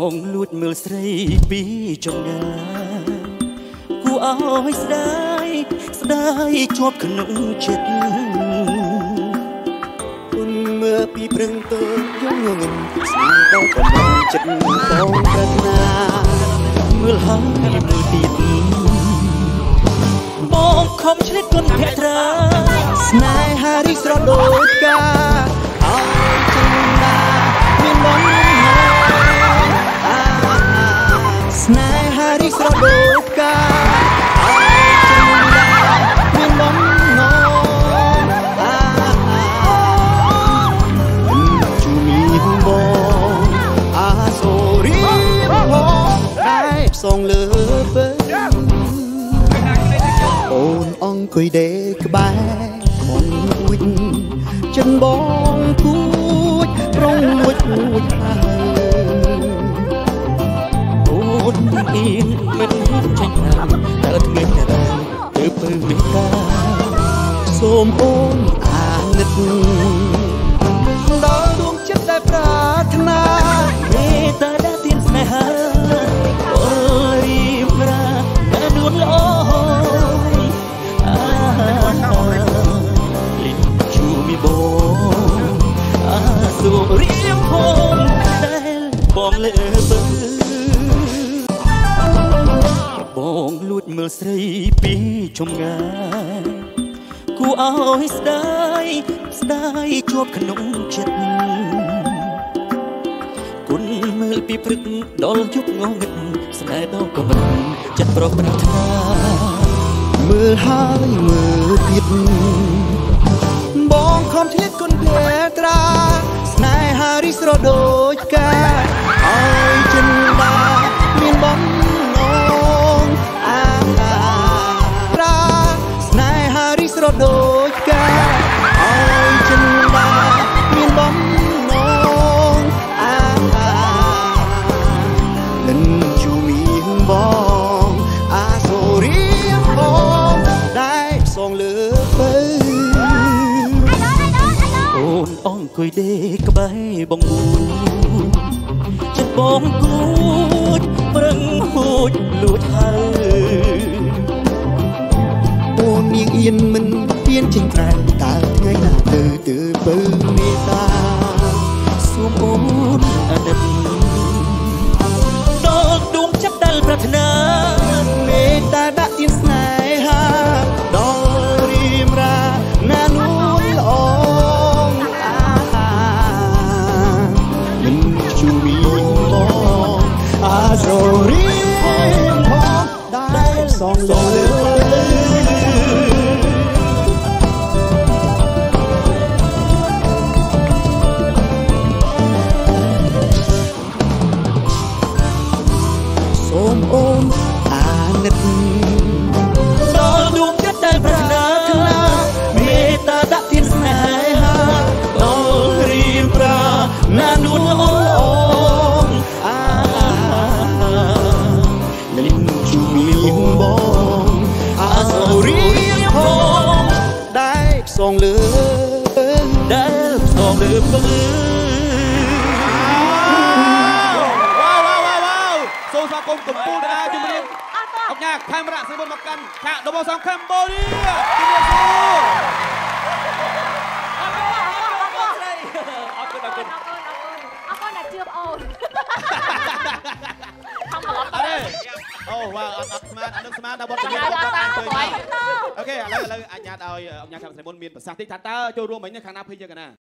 បងលួចមើលស្រីពីចម្ងាយគួរឲ្យស្ដាយជាប់ក្នុងចិត្តគុណមើលពីព្រឹងទៅយងងឹមស្មារតីកំងចិត្តបងប្រាថ្នាមើលហើយមើលទៀតបងខំឆ្លៀតគុណភក្ត្រាស្នេហារីស្រស់ដូចកាឲ្យចិនដាមានបងស្នេហារីស្រស់ដូចកាឲ្យចិនដាមានបងជួមីបងអាសូរីបងតែផ្សងលើពេលអូនអង្គុយដេកក្បែរបងួចចិនបងគួចប្រងួចហើយអូនអៀនមិនចាញ់ណាស់តែធ្ងន់តែទៅពើមេតាសូមអូនអាណិតដល់ដួងចិត្តដែលប្រាថ្នាមេត្តាដែលទានស្នេហាអូរីប្រាតែនួនល្អលិនជួមីបងអាសូរៀងផងដែលបងលើបើបងលួចមើលស្រីពីចម្ងាយគួរឲ្យស្ដាយជាប់ក្នុងចិត្តគុណមើលពីព្រឹកដល់យប់ងងឹតស្នេហ៍ដល់កម្រិតចិត្តប្រុសប្រាថ្នាមើលហើយមើលទៀតបងខំឆ្លៀតគុណភក្ត្រាស្នេហារីស្រស់ដូចកាឲ្យចិនដាមានបំណងអាត្រាស្នេហារីស្រស់ដូចកាឲ្យចិនដាមានបំណងអានឹងជួមីបងអាសូរីបងได้ส่งលើបើអូនអង្គុយដេកក្បែរបងអួនចិត្តបងគួចប្រឹងហួចលួចហើយអូននាងអៀនមិនហ៊ានចេញក្រៅតើថ្ងៃណាទៅបើមេតាសូមអូនអាណិតដល់ដួងចិត្តដែលប្រាថ្នាមេត្តាដាក់ទានស្នេហាដល់រៀមរាណានួនល្អមិនជួមីបងអាសូរីផងដែលសងលើសូមអូនអាណិតដល់ដួងចិត្តដែលប្រាថ្នាមេត្តាដាក់ទានស្នេហាដល់រៀបប្រាណានួនល្អអាលិនជួមីបងអាសូរីផងដែលផ្សងលើពើសូមស្វាគមន៍កំពូលដែរជំរាបអញ្ញាខេមរៈសិបុនមកកាន់ឆាកដបសងកម្ពុជាជំរាបសួរអរគុណដែលជឿអូនអូវ៉ាអត់ស្មានអត់នឹងស្មានដល់បទជំរាបគាត់បានឃើញអូខេឥឡូវអញ្ញាឲ្យអញ្ញាខេមរៈសិបុនមានប្រសាសន៍តិចថាតើចូលរួមមិញខាងណាភ័យយើងកណា